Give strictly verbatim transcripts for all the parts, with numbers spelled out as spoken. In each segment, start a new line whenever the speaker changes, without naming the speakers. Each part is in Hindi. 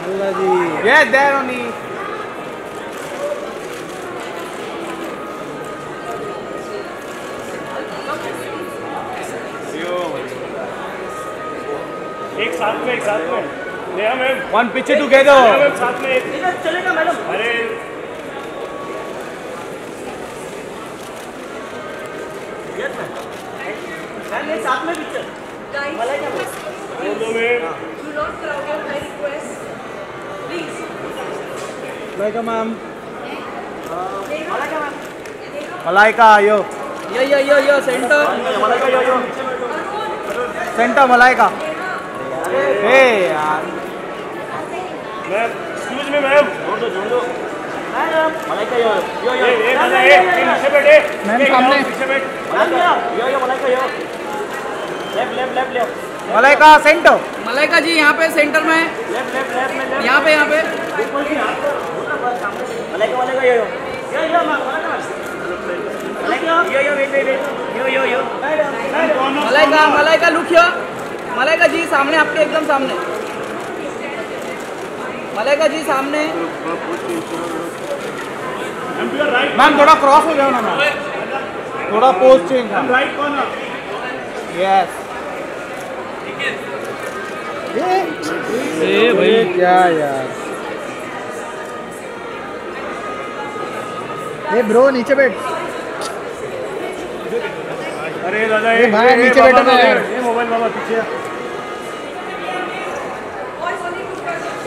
Yes, there only.
एक साथ में एक साथ में Neha ma'am
One picture together.
Ma'am साथ में एक
चलेगा मैडम।
अरे
यस मैम मैम ये साथ में पिक्चर मलाइका मैम
और दो में
Do not crowd your my request. Please.
Malaika ma'am.
Malaika ma'am
Malaika, yo.
Yo yo yo yo center Malaika yo yo
Center Malaika. Hey यार.
मैम एक्सक्यूज मी मैम
जोड़ दो जोड़ दो मैम मलाइका यो यो यो
ये ये बंदा ये पीछे बैठे
मैम,
ये
सामने।
पीछे बैठ
Malaika yo yo Malaika yo left left left left
Malaika center.
Malaika ji यहाँ पे सेंटर में लेफ्ट लेफ्ट लेफ्ट में यहाँ पे यहाँ पे Malaika Malaika yo yo yo yo Malaika Malaika yo yo wait wait wait yo yo yo Malaika Malaika look here Malaika ji सामने आपके एकदम सामने मलाइका जी सामने
मैम थोड़ा क्रॉस हो जाओ ना मैम. थोड़ा pose change.
Right corner
Yes. ए भाई क्या यार. ए ब्रो नीचे बैठ.
अरे दादा
ए
ये
भाई,
ये
नीचे
बाबा
बैठो ना
ये
यार.
ये मोबाइल बाबा पीछे
Boys only two questions.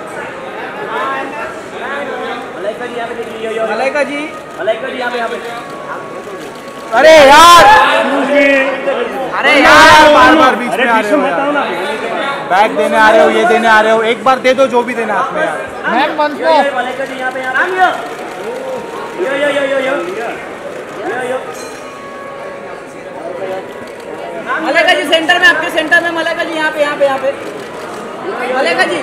Malaika ji यहाँ पे देखिए यो यो
मलाइका जी.
मलाइका जी यहाँ पे यहाँ पे
अरे यार.
अरे
यार बार बार बीच
अरे
में आ
पीछे
रहे हो
मत आओ
यार.
ना
बैग देने आ रहे हो, ये देने आ रहे हो. एक बार दे दो जो भी देना हाथ में यार. Ma'am one
yo yo Malaika ji यहाँ पे यहाँ पे यो yo yo yo yo yo yo Malaika जी सेंटर में आपके सेंटर में मलाइका जी यहाँ पे यहाँ पे यहाँ पे Malaika ji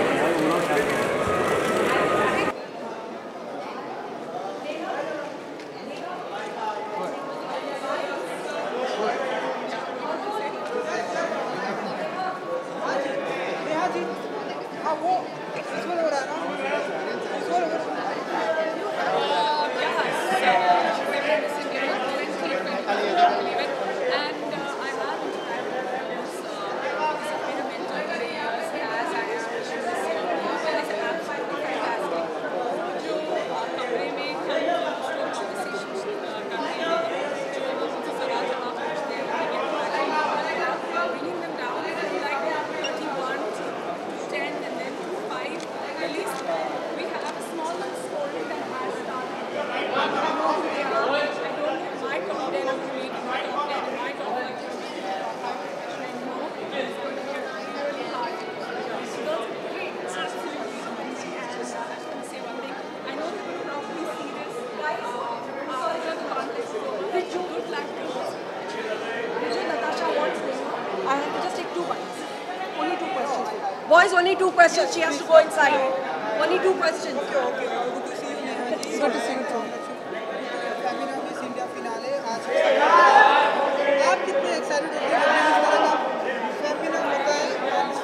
Boys, only two questions. She has to go inside. Only two questions.
Good to see you.
Good to see you too.
Femina Miss India finale आज आप कितने एक्साइटेड होते हैं जब इस तरह का फेमिना होता है?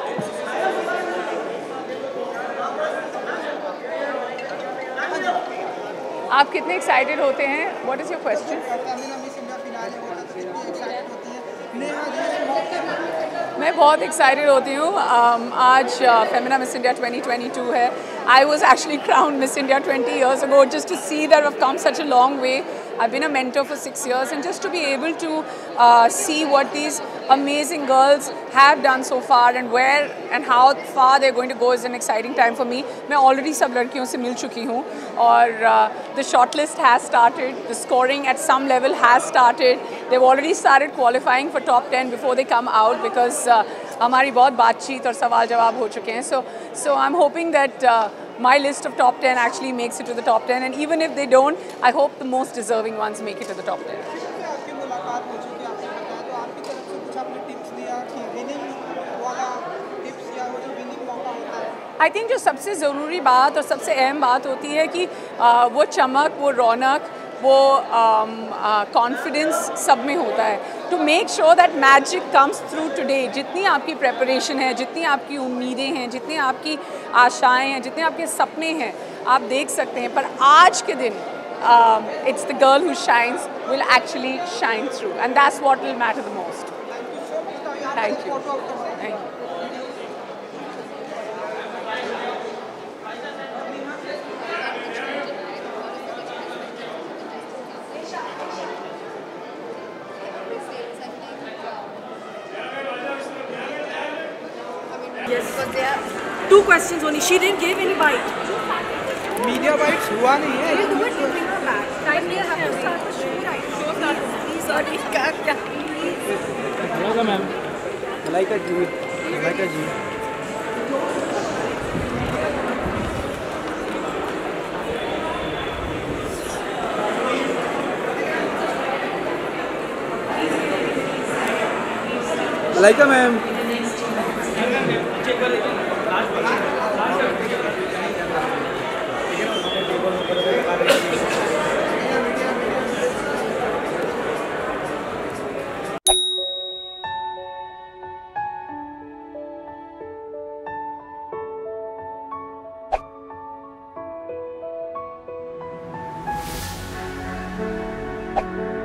आप कितने एक्साइटेड होते हैं? What is your question?
Femina Miss India finale होता है तो कितनी एक्साइटेड होती हैं? नेहा जी इस मौके पर
मैं बहुत एक्साइटेड होती हूँ. um, आज Femina Miss India twenty twenty-two है. I was actually crowned Miss India twenty years ago. Just to see that I've come such a long way. I've been a mentor for six years, and just to be able to uh, see what these amazing girls have done so far and where and how far they're going to go is an exciting time for me. मैं already सब लड़कियों से मिल चुकी हूँ और uh, the shortlist has started. The scoring at some level has started. They've already started qualifying for top ten before they come out because uh, हमारी बहुत बातचीत और सवाल जवाब हो चुके हैं. So, so I'm hoping that uh, my list of top ten actually makes it to the top ten, and even if they don't, I hope the most deserving ones make it to the top ten.
आपकी मुलाकात हो चुकी है, आपने बताया तो आपकी तरफ से कुछ आपने टिप्स दिया कि विनिंग वाला टिप्स या वो जो विनिंग मौका होता है?
आई थिंक जो सबसे ज़रूरी बात और सबसे अहम बात होती है कि आ, वो चमक, वो रौनक वो कॉन्फिडेंस um, uh, सब में होता है। To make sure that magic comes through today, जितनी आपकी प्रेपरेशन है, जितनी आपकी उम्मीदें हैं, जितनी आपकी आशाएं हैं, जितने आपके सपने हैं, आप देख सकते हैं, पर आज के दिन it's the girl who shines will actually shine through, and that's what will matter the most. Thank you, thank you.
Yes, but there are two questions only. She didn't give any bite.
Media bites हुआ नहीं है।
We'll do it. We'll bring her back. Time we have to start the show right. Show start. Please, sorry. क्या क्या?
Malaika ma'am, Malaika ji, Malaika ji. Malaika ma'am.
Thank you.